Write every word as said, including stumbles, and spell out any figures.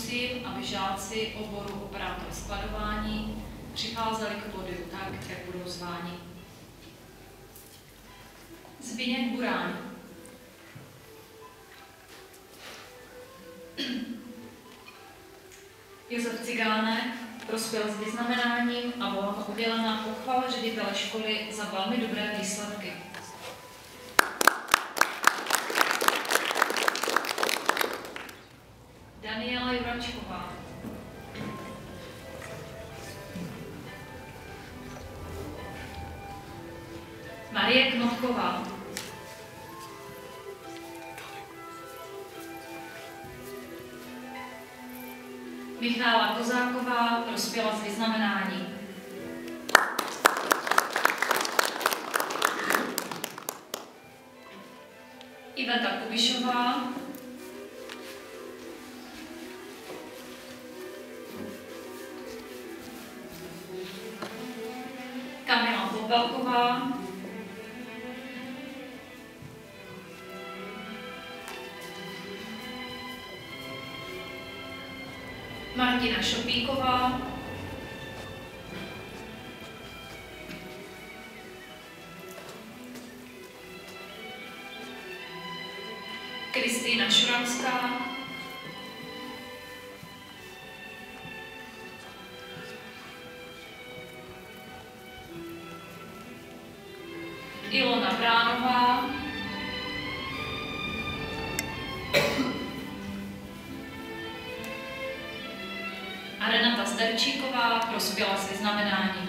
prosím, aby žáci oboru operátor skladování přicházeli k pódiu tak, jak budou zváni. Zbyněk Buráň. Josef Cigánek prospěl s vyznamenáním a byla mu udělena pochvala ředitele školy za velmi dobré výsledky. Daniela Juračková. Marie Knotková. Michála Kozáková prospěla s vyznamenáním. Iveta Kubišová. Kamila Popelková. Martina Šopíková. Kristýna Šuranská. Ilona Bránová. A Renata Sterčíková prospěla s vyznamenáním.